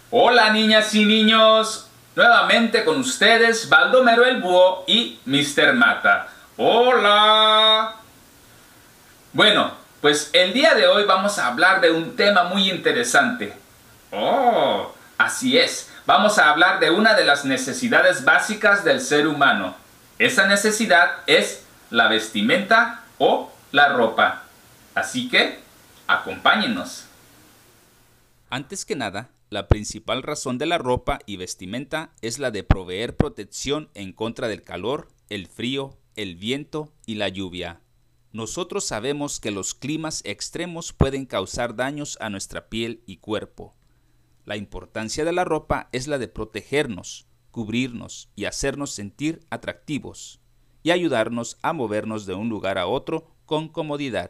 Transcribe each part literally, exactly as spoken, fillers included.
Hola niñas y niños, nuevamente con ustedes Baldomero el Búho y míster Mata. ¡Hola! Bueno, pues el día de hoy vamos a hablar de un tema muy interesante. ¡Oh! Así es, vamos a hablar de una de las necesidades básicas del ser humano. Esa necesidad es la vestimenta o la ropa. Así que, acompáñennos. Antes que nada, la principal razón de la ropa y vestimenta es la de proveer protección en contra del calor, el frío, el viento y la lluvia. Nosotros sabemos que los climas extremos pueden causar daños a nuestra piel y cuerpo. La importancia de la ropa es la de protegernos, cubrirnos y hacernos sentir atractivos, y ayudarnos a movernos de un lugar a otro con comodidad.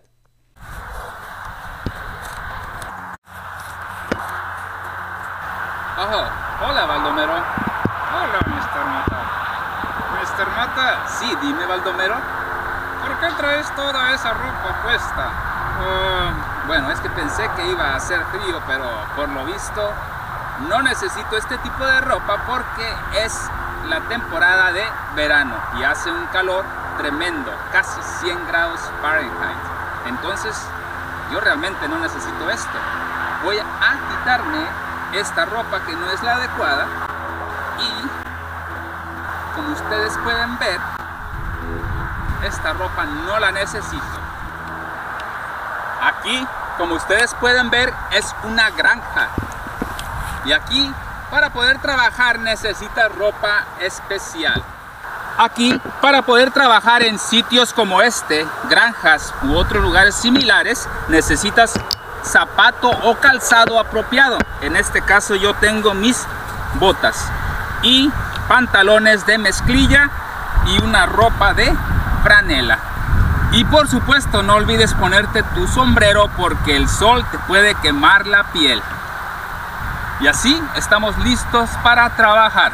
Oh, hola Baldomero. Hola míster Mata. míster Mata, sí, dime Baldomero, ¿por qué traes toda esa ropa puesta? Uh, bueno, es que pensé que iba a hacer frío, pero por lo visto no necesito este tipo de ropa porque es la temporada de verano y hace un calor tremendo, casi cien grados Fahrenheit. Entonces, yo realmente no necesito esto. Voy a quitarme esta ropa que no es la adecuada y, como ustedes pueden ver, esta ropa no la necesito. Aquí, como ustedes pueden ver, es una granja y aquí, para poder trabajar, necesitas ropa especial. Aquí, para poder trabajar en sitios como este, granjas u otros lugares similares, necesitas zapato o calzado apropiado. En este caso yo tengo mis botas y pantalones de mezclilla y una ropa de franela. Y por supuesto no olvides ponerte tu sombrero porque el sol te puede quemar la piel. Y así estamos listos para trabajar.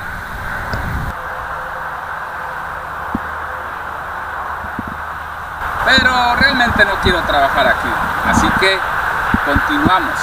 Pero realmente no quiero trabajar aquí, así que continuamos.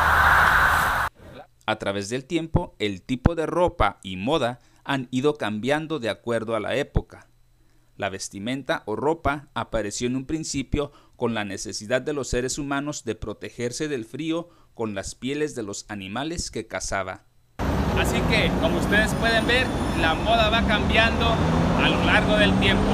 A través del tiempo, el tipo de ropa y moda han ido cambiando de acuerdo a la época. La vestimenta o ropa apareció en un principio con la necesidad de los seres humanos de protegerse del frío con las pieles de los animales que cazaba. Así que, como ustedes pueden ver, la moda va cambiando a lo largo del tiempo.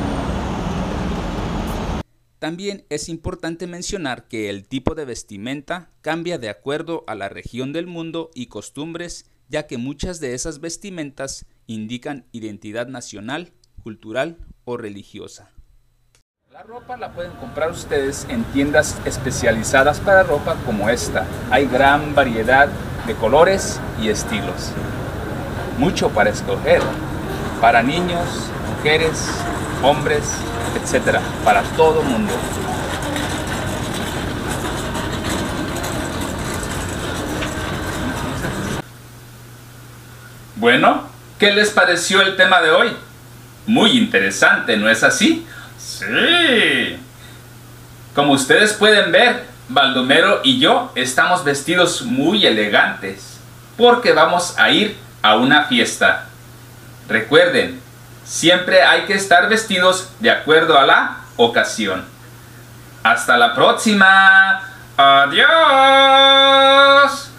También es importante mencionar que el tipo de vestimenta cambia de acuerdo a la región del mundo y costumbres, ya que muchas de esas vestimentas indican identidad nacional, cultural o religiosa. La ropa la pueden comprar ustedes en tiendas especializadas para ropa como esta. Hay gran variedad de colores y estilos. Mucho para escoger. Para niños, mujeres, hombres, etcétera, para todo mundo. Bueno, ¿qué les pareció el tema de hoy? Muy interesante, ¿no es así? ¡Sí! Como ustedes pueden ver, Baldomero y yo estamos vestidos muy elegantes, porque vamos a ir a una fiesta. Recuerden, siempre hay que estar vestidos de acuerdo a la ocasión. ¡Hasta la próxima! ¡Adiós!